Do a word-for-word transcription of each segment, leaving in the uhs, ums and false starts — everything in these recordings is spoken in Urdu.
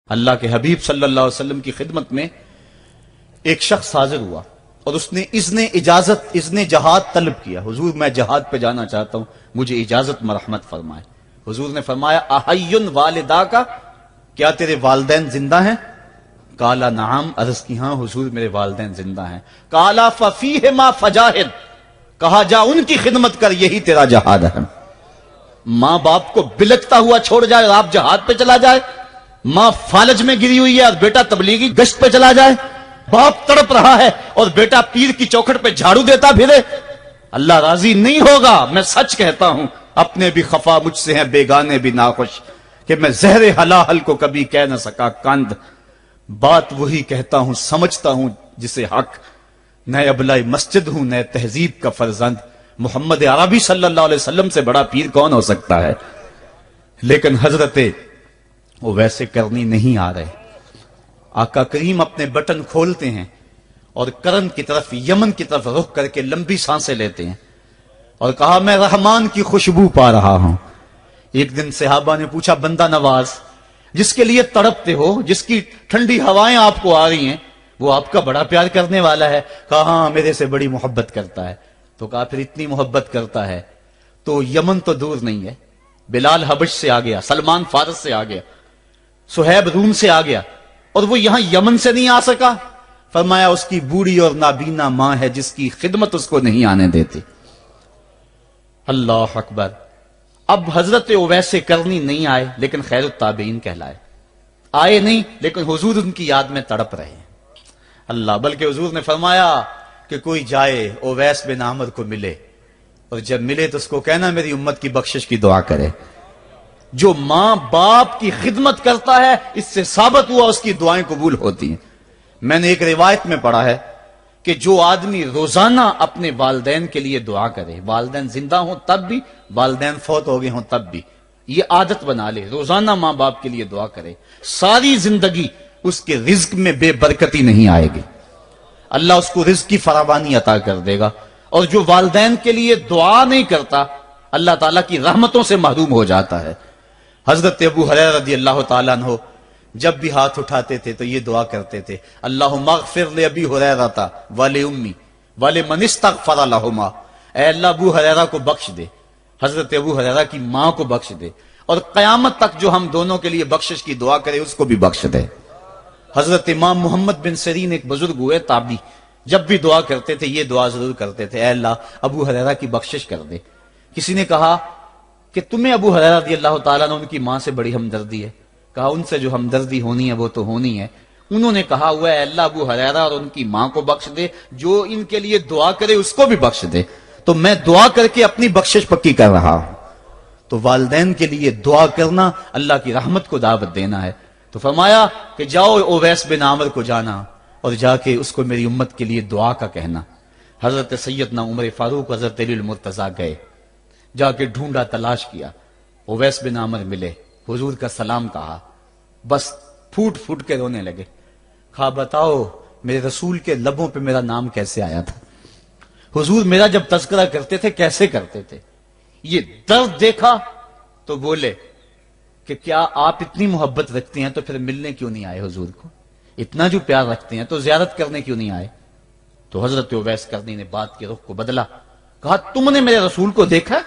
اللہ کے حبیب صلی اللہ علیہ وسلم کی خدمت میں ایک شخص حاضر ہوا اور اس نے اذن اجازت اذن جہاد طلب کیا. حضور میں جہاد پہ جانا چاہتا ہوں, مجھے اجازت مرحمت فرمائے. حضور نے فرمایا احیٌ والدا کا, کیا تیرے والدین زندہ ہیں؟ قالا نعم, عرض کی ہاں حضور میرے والدین زندہ ہیں. قالا ففیہما فجاہد, کہا جا ان کی خدمت کر, یہی تیرا جہاد ہے. ماں باپ کو بلکتا ہوا چھوڑ جائے اور آپ جہاد پہ چلا جائے, ماں فالج میں گری ہوئی ہے اور بیٹا تبلیغی گشت پہ چلا جائے, باپ تڑپ رہا ہے اور بیٹا پیر کی چوکھٹ پہ جھاڑو دیتا پھرے, اللہ راضی نہیں ہوگا. میں سچ کہتا ہوں, اپنے بھی خفا مجھ سے ہیں بیگانے بھی ناخوش, کہ میں زہر حلاحل کو کبھی کہہ نہ سکا کند. بات وہی کہتا ہوں سمجھتا ہوں جسے حق, نئے ابلائی مسجد ہوں نئے تہذیب کا فرزند. محمد عربی صلی اللہ علیہ وسلم سے بڑا پیر کون ہو سکتا ہے؟ لیکن حضرت وہ ویسے کرنی نہیں آ رہے. آقا کریم اپنے بٹن کھولتے ہیں اور کرن کی طرف, یمن کی طرف رخ کر کے لمبی سانسیں لیتے ہیں اور کہا میں رحمان کی خوشبو پا رہا ہوں. ایک دن صحابہ نے پوچھا, بندہ نواز جس کے لیے تڑپتے ہو, جس کی ٹھنڈی ہوائیں آپ کو آ رہی ہیں, وہ آپ کا بڑا پیار کرنے والا ہے؟ کہا ہاں میرے سے بڑی محبت کرتا ہے. تو کہا پھر اتنی محبت کرتا ہے تو یمن تو دور نہیں ہے, بلال حبش سے آ گیا, سلمان فارس سے آ گیا, سہیب روم سے آ گیا, اور وہ یہاں یمن سے نہیں آ سکا. فرمایا اس کی بوڑھی اور نابینا ماں ہے جس کی خدمت اس کو نہیں آنے دیتی. اللہ اکبر. اب حضرت اویس کرنی نہیں آئے لیکن خیر التابعین کہلائے. آئے نہیں لیکن حضور ان کی یاد میں تڑپ رہے ہیں. اللہ, بلکہ حضور نے فرمایا کہ کوئی جائے اویس بن عامر کو ملے, اور جب ملے تو اس کو کہنا میری امت کی بخشش کی دعا کرے. جو ماں باپ کی خدمت کرتا ہے اس سے ثابت ہوا اس کی دعائیں قبول ہوتی ہیں. میں نے ایک روایت میں پڑھا ہے کہ جو آدمی روزانہ اپنے والدین کے لیے دعا کرے, والدین زندہ ہوں تب بھی, والدین فوت ہو گئے ہوں تب بھی, یہ عادت بنا لے, روزانہ ماں باپ کے لیے دعا کرے, ساری زندگی اس کے رزق میں بے برکتی نہیں آئے گی, اللہ اس کو رزق کی فراوانی عطا کر دے گا. اور جو والدین کے لیے دعا نہیں کرتا اللہ تعالیٰ کی رحمتوں سے محروم ہو جاتا ہے. حضرت ابو ہریرہ رضی اللہ تعالیٰ عنہ جب بھی ہاتھ اٹھاتے تھے تو یہ دعا کرتے تھے, اللہم اغفر لابی ہریرہ ولأمی ولمن استغفر لہما. اے اللہ ابو ہریرہ کو بخش دے, حضرت ابو ہریرہ کی ماں کو بخش دے, اور قیامت تک جو ہم دونوں کے لیے بخشش کی دعا کرے اس کو بھی بخش دے. حضرت امام محمد بن سیرین ایک بزرگ ہوئے تابعی, جب بھی دعا کرتے تھے یہ دعا ضرور کرتے تھے, اے اللہ ابو ہریرہ کی بخشش کر دے. کسی نے کہا کہ تمہیں ابو ہریرہ رضی اللہ تعالیٰ نے ان کی ماں سے بڑی ہمدردی ہے. کہا ان سے جو ہمدردی ہونی ہے وہ تو ہونی ہے. انہوں نے کہا ہوا ہے اللہ ابو ہریرہ اور ان کی ماں کو بخش دے, جو ان کے لیے دعا کرے اس کو بھی بخش دے. تو میں دعا کر کے اپنی بخشش پکی کر رہا ہوں. تو والدین کے لیے دعا کرنا اللہ کی رحمت کو دعوت دینا ہے. تو فرمایا کہ جاؤ اویس بن عامر کو جانا اور جا کے اس کو میری امت کے لیے دعا کا کہنا. حضرت سیدنا عمر فاروق حضرت علی المرتضیٰ گئے, جا کے ڈھونڈا تلاش کیا, اویس بن عامر ملے, حضور کا سلام کہا, بس پھوٹ پھوٹ کے رونے لگے. کہا بتاؤ میرے رسول کے لبوں پہ میرا نام کیسے آیا تھا؟ حضور میرا جب تذکرہ کرتے تھے کیسے کرتے تھے؟ یہ درد دیکھا تو بولے کہ کیا آپ اتنی محبت رکھتے ہیں تو پھر ملنے کیوں نہیں آئے حضور کو؟ اتنا جو پیار رکھتے ہیں تو زیارت کرنے کیوں نہیں آئے؟ تو حضرت اویس کرنی نے بات کے رخ کو بدلا. کہا تم نے میرے رسول کو دیکھا؟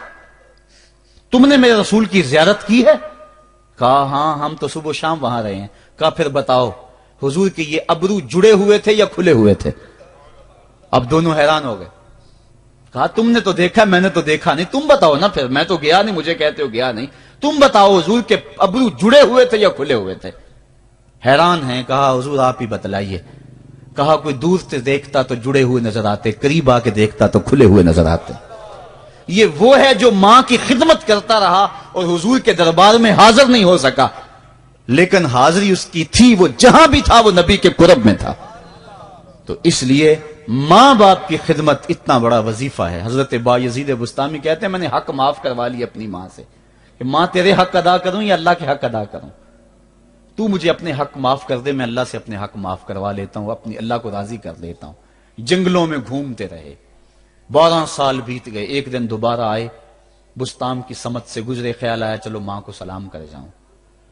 تم نے میرے رسول کی زیارت کی ہے؟ کہا ہاں ہم تو صبح و شام وہاں رہے ہیں. کہا پھر بتاؤ حضور کے یہ ابرو جڑے ہوئے تھے یا کھلے ہوئے تھے؟ اب دونوں حیران ہو گئے. کہا تم نے تو دیکھا, میں نے تو دیکھا نہیں, تم بتاؤ نا. پھر میں تو گیا نہیں, مجھے کہتے ہو گیا نہیں, تم بتاؤ حضور کے ابرو جڑے ہوئے تھے یا کھلے ہوئے تھے؟ حیران ہیں. کہا حضور آپ ہی بتلائیے. کہا کوئی دور سے دیکھتا تو جڑے ہوئے نظر آتے, قریب آ کے دیکھتا تو کھلے ہوئے نظر آتے. یہ وہ ہے جو ماں کی خدمت کرتا رہا اور حضور کے دربار میں حاضر نہیں ہو سکا, لیکن حاضری اس کی تھی, وہ جہاں بھی تھا وہ نبی کے قرب میں تھا. تو اس لیے ماں باپ کی خدمت اتنا بڑا وظیفہ ہے. حضرت بایزید بستامی کہتے ہیں میں نے حق معاف کروا لی اپنی ماں سے, کہ ماں تیرے حق ادا کروں یا اللہ کے حق ادا کروں؟ تو مجھے اپنے حق معاف کر دے, میں اللہ سے اپنے حق معاف کروا لیتا ہوں, اپنی اللہ کو راضی کر لیتا ہوں. جنگلوں میں گھومتے رہے, بارہ سال بیت گئے. ایک دن دوبارہ آئے, بستام کی سمت سے گزرے, خیال آیا چلو ماں کو سلام کر جاؤں.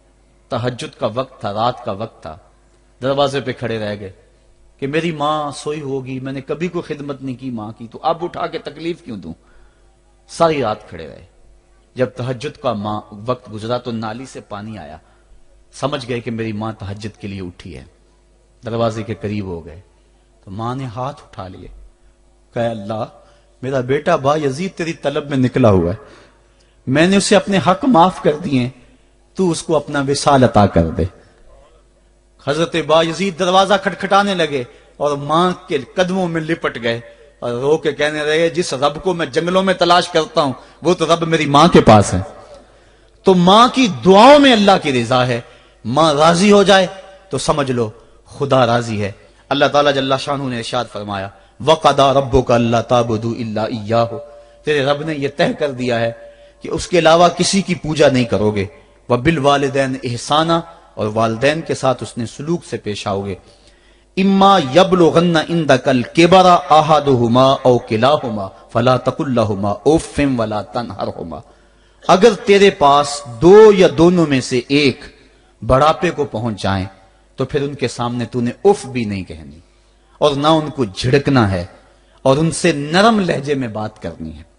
तहज्जुद का वक्त था, रात का वक्त था, दरवाजे पे खड़े रह गए कि मेरी माँ सोई होगी, मैंने कभी कोई खिदमत नहीं की माँ की, तो अब उठा के तकलीफ क्यों दूं। सारी रात खड़े रहे। जब तहज्जुद का माँ वक्त गुजरा तो नाली से पानी आया, समझ गए कि मेरी माँ तहज्जुद के लिए उठी है। दरवाजे के करीब हो गए तो माँ ने हाथ उठा लिए, कहा अल्लाह मेरा बेटा बा यजीद तेरी तलब में निकला हुआ है, मैंने उसे अपने हक माफ कर दिए, तू उसको अपना विसाल अता कर दे। हजरत बा यजीद दरवाजा खटखटाने लगे और मां के कदमों में लिपट गए और रो के कहने लगे, जिस रब को मैं जंगलों में तलाश करता हूं वो तो रब मेरी मां के पास है। तो मां की दुआओं में अल्लाह की रिजा है। मां राजी हो जाए तो समझ लो खुदा राजी है। अल्लाह ताला जल्ला शानहू ने इरशाद फरमाया, वक़दा रब्बुका अल्ला ताबुदू इल्ला इय्याहु, तेरे रब ने यह तय कर दिया है कि उसके अलावा किसी की पूजा नहीं करोगे। व बिल वालिदैन इहसाना, और वालिदैन के साथ उसने सुलूक से पेश आओगे। इम्मा यबलुगन्ना इंदकल किबरा अहदुहुमा औ किलाहुमा फला तकुल लहुमा उफ़्फ़िन वला तनहरहुमा, अगर तेरे पास दो या दोनों में से एक बढ़ापे को पहुंच जाए तो फिर उनके सामने तूने उफ भी नहीं कहनी और ना उनको झिड़कना है और उनसे नरम लहजे में बात करनी है।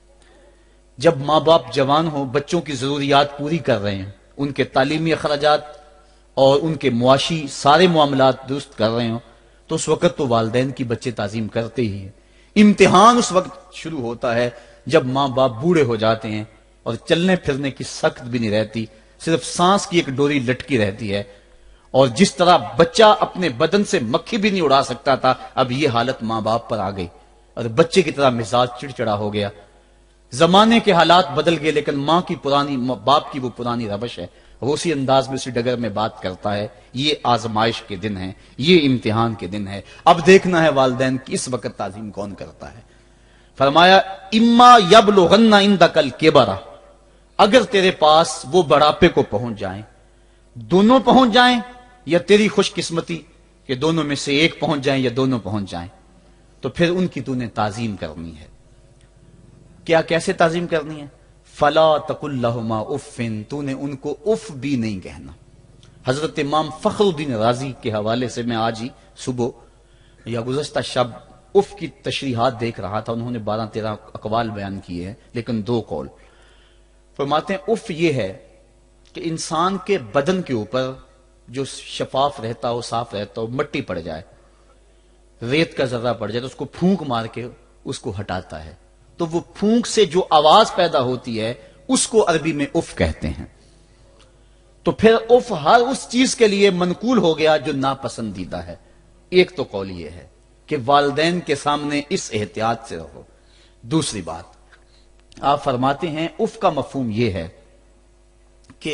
जब मां बाप जवान हो, बच्चों की जरूरियात पूरी कर रहे हैं, उनके तालीमी अखराजात और उनके मुआशी सारे मामलात दुरुस्त कर रहे हो, तो उस वक्त तो वालिदैन की बच्चे ताजीम करते ही हैं। इम्तिहान उस वक्त शुरू होता है जब मां बाप बूढ़े हो जाते हैं और चलने फिरने की सख्त भी नहीं रहती, सिर्फ सांस की एक डोरी लटकी रहती है। और जिस तरह बच्चा अपने बदन से मक्खी भी नहीं उड़ा सकता था, अब यह हालत मां बाप पर आ गई और बच्चे की तरह मिजाज चिड़चिड़ा हो गया। जमाने के हालात बदल गए, लेकिन मां की पुरानी, बाप की वो पुरानी रवश है। वो उसी अंदाज में उसी डगर में बात करता है। ये आजमाइश के दिन है, ये इम्तिहान के दिन है। अब देखना है वालिदैन की इस वक्त ताजीम कौन करता है। फरमाया इम्मा यबलुगन्ना इंदकल किबरा, अगर तेरे पास वो बढ़ापे को पहुंच जाएं, दोनों पहुंच जाएं या तेरी खुशकिस्मती कि दोनों में से एक पहुंच जाएं या दोनों पहुंच जाएं, तो फिर उनकी तूने ताजीम करनी है। क्या कैसे ताजीम करनी है? फला तकुल लहुमा उफ़्फ़िन, तूने उनको उफ भी नहीं कहना। हजरत इमाम फखरुद्दीन राजी के हवाले से मैं आज ही सुबह या गुज़श्ता शब उफ की तशरीहात देख रहा था। उन्होंने बारह तेरह अकवाल बयान किए हैं, लेकिन दो कौल फरमाते हैं। उफ ये है कि इंसान के बदन के ऊपर जो शफाफ रहता हो, साफ रहता हो, मट्टी पड़ जाए, रेत का जर्रा पड़ जाए तो उसको फूंक मार के उसको हटाता है, तो वो फूंक से जो आवाज पैदा होती है उसको अरबी में उफ कहते हैं। तो फिर उफ हर उस चीज के लिए मनकूल हो गया जो नापसंदीदा है। एक तो कौल ये है कि वालिदैन के सामने इस एहतियात से रहो। दूसरी बात, आप फरमाते हैं उफ का मफहूम यह है कि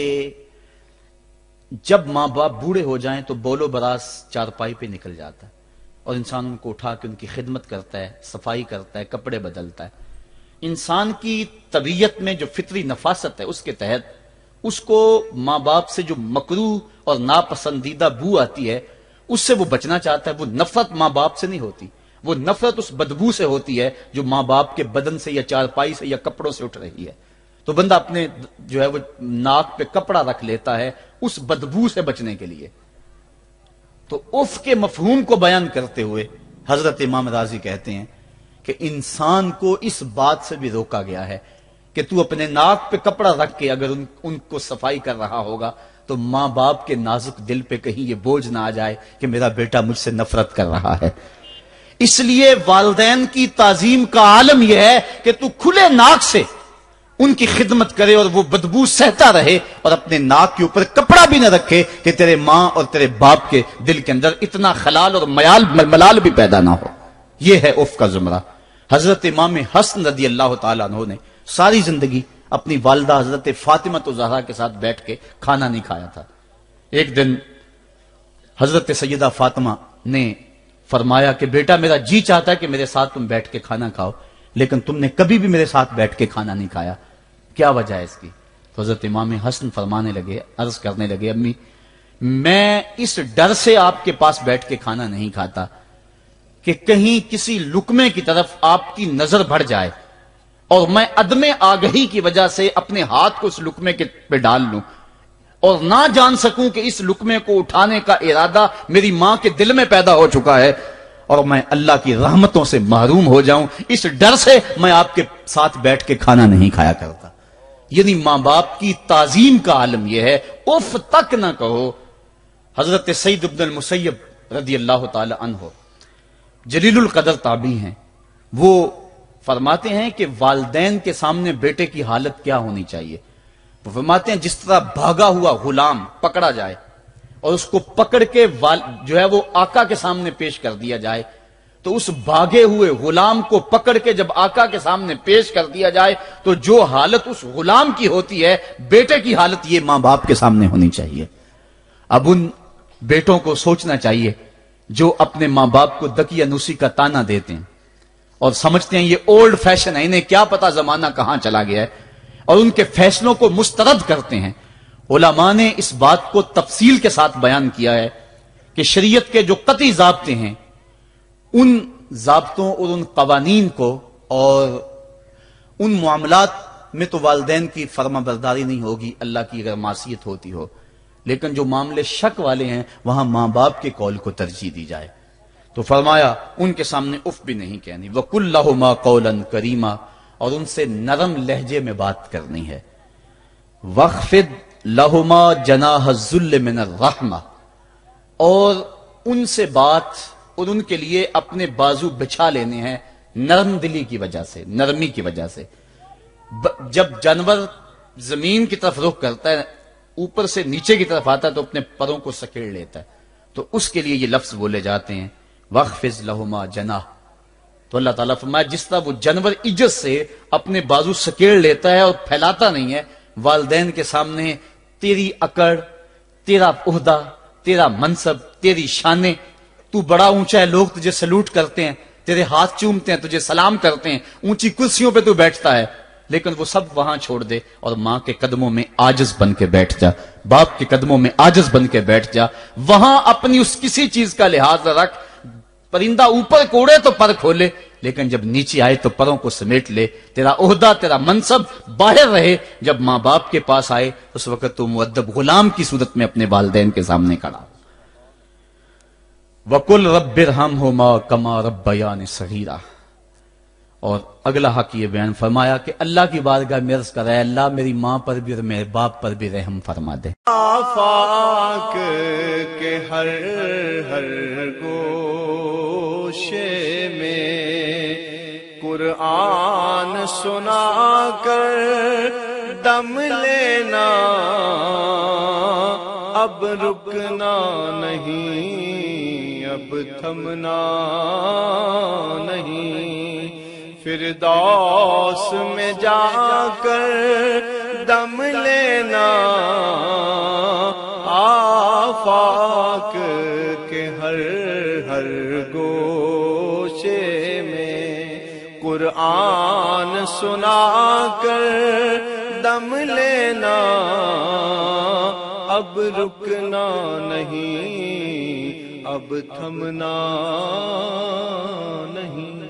जब मां बाप बूढ़े हो जाएं तो बोलो बरास चारपाई पे निकल जाता है और इंसान उनको उठा के उनकी खिदमत करता है, सफाई करता है, कपड़े बदलता है। इंसान की तबीयत में जो फितरी नफासत है उसके तहत उसको मां बाप से जो मकरूह और नापसंदीदा बू आती है उससे वो बचना चाहता है। वो नफरत मां बाप से नहीं होती, वो नफरत उस बदबू से होती है जो मां बाप के बदन से या चारपाई से या कपड़ों से उठ रही है। तो बंदा अपने जो है वो नाक पे कपड़ा रख लेता है उस बदबू से बचने के लिए। तो उफ के मफहूम को बयान करते हुए हजरत इमाम राजी कहते हैं कि इंसान को इस बात से भी रोका गया है कि तू अपने नाक पे कपड़ा रख के अगर उन, उनको सफाई कर रहा होगा तो मां बाप के नाजुक दिल पे कहीं ये बोझ ना आ जाए कि मेरा बेटा मुझसे नफरत कर रहा है। इसलिए वालिदैन की ताजीम का आलम यह है कि तू खुले नाक से उनकी खिदमत करे और वो बदबू सहता रहे और अपने नाक के ऊपर कपड़ा भी न रखे कि तेरे मां और तेरे बाप के दिल के अंदर इतना खलाल और मयाल मलाल भी पैदा ना हो। यह है उफ का जुमरा। हजरत इमाम हसन रदी अल्लाह तआला अन्हु ने सारी जिंदगी अपनी वालिदा हजरत फातिमा तो ज़हरा के साथ बैठ के खाना नहीं खाया था। एक दिन हजरत सैयदा फातिमा ने फरमाया कि बेटा मेरा जी चाहता है कि मेरे साथ तुम बैठ के खाना खाओ, लेकिन तुमने कभी भी मेरे साथ बैठ के खाना नहीं खाया, क्या वजह है इसकी? तो हजरत इमाम हसन फरमाने लगे, अर्ज करने लगे, अम्मी मैं इस डर से आपके पास बैठ के खाना नहीं खाता कि कहीं किसी लुकमे की तरफ आपकी नजर बढ़ जाए और मैं अदमे आगही की वजह से अपने हाथ को उस लुकमे के पे डाल लूं اور نہ جان سکوں کہ اس لقمے کو اٹھانے کا ارادہ میری ماں کے دل میں پیدا ہو چکا ہے اور میں اللہ کی رحمتوں سے محروم ہو جاؤں، اس ڈر سے میں آپ کے ساتھ بیٹھ کے کھانا نہیں کھایا کرتا۔ یعنی ماں باپ کی تعظیم کا عالم یہ ہے، اف تک نہ کہو۔ حضرت سعید بن المسیب رضی اللہ تعالی عنہ جلیل القدر تابعی ہیں، وہ فرماتے ہیں کہ والدین کے سامنے بیٹے کی حالت کیا ہونی چاہیے۔ وہ فرماتے ہیں جس طرح بھاگا ہوا غلام پکڑا جائے اور اس کو پکڑ کے جو ہے وہ آقا کے سامنے پیش کر دیا جائے، تو اس بھاگے ہوئے غلام کو پکڑ کے جب آقا کے سامنے پیش کر دیا جائے تو جو حالت اس غلام کی ہوتی ہے، بیٹے کی حالت یہ ماں باپ کے سامنے ہونی چاہیے۔ اب ان بیٹوں کو سوچنا چاہیے جو اپنے ماں باپ کو دکی انوسی کا تانا دیتے ہیں اور سمجھتے ہیں یہ اولڈ فیشن ہے، انہیں کیا پتا زمانہ کہاں چلا گیا ہے، اور ان کے فیصلوں کو مسترد کرتے ہیں۔ علماء نے اس بات کو تفصیل کے ساتھ بیان کیا ہے کہ شریعت کے جو قطعی ضابطے ہیں، ان ضابطوں اور ان قوانین کو اور ان معاملات میں تو والدین کی فرما برداری نہیں ہوگی، اللہ کی غیر معصیت ہوتی ہو، لیکن جو معاملے شک والے ہیں وہاں ماں باپ کے قول کو ترجیح دی جائے۔ تو فرمایا ان کے سامنے اف بھی نہیں کہنی، وَقُلْ لَهُمَا قَوْلًا كَرِيمًا، اور ان سے نرم لہجے میں بات کرنی ہے۔ وَاخْفِضْ لَهُمَا جَنَاحَ الذُّلِّ مِنَ الرَّحْمَةِ، اور ان سے بات اور ان کے لیے اپنے بازو بچھا لینے ہیں نرم دلی کی وجہ سے، نرمی کی وجہ سے۔ جب جانور زمین کی طرف رخ کرتا ہے، اوپر سے نیچے کی طرف آتا ہے تو اپنے پروں کو سکیڑ لیتا ہے، تو اس کے لیے یہ لفظ بولے جاتے ہیں وَاخْفِضْ لَهُمَا جَنَاحَ۔ تو اللہ تعالیٰ فرمایا جس طرح وہ جانور عزت سے اپنے بازو سکیڑ لیتا ہے اور پھیلاتا نہیں ہے، والدین کے سامنے تیری اکڑ، تیرا عہدہ، تیرا منصب، تیری شانیں، تو بڑا اونچا ہے، لوگ تجھے سلوٹ کرتے ہیں، تیرے ہاتھ چومتے ہیں، تجھے سلام کرتے ہیں، اونچی کرسیوں پہ تو بیٹھتا ہے، لیکن وہ سب وہاں چھوڑ دے اور ماں کے قدموں میں عاجز بن کے بیٹھ جا، باپ کے قدموں میں عاجز بن کے بیٹھ جا، وہاں اپنی اس کسی چیز کا لحاظ رکھ، پرندہ اوپر کوڑے تو پر کھولے، لیکن جب نیچے آئے تو پروں کو سمیٹ لے، تیرا عہدہ، تیرا منصب باہر رہے، جب ماں باپ کے پاس آئے اس وقت تو مؤدب غلام کی صورت میں اپنے والدین کے سامنے کھڑا۔ وَقُلْ رَبِّ ارْحَمْهُمَا كَمَا رَبَّيَانِي صَغِيرًا، اور اگلا حق یہ بیان فرمایا کہ اللہ کی بارگاہ میں عرض کر رہا ہے اللہ میری ماں پر بھی اور میرے باپ پر بھی رحم فرما دے۔ آفاق کے ہر ہر گوشے میں قرآن سنا کر دم لینا، اب رکنا نہیں، اب تھمنا نہیں، فردوس میں جا کر دم لینا، آفاق کے ہر ہر گوشے میں قرآن سنا کر دم لینا، اب رکنا نہیں، اب تھمنا نہیں۔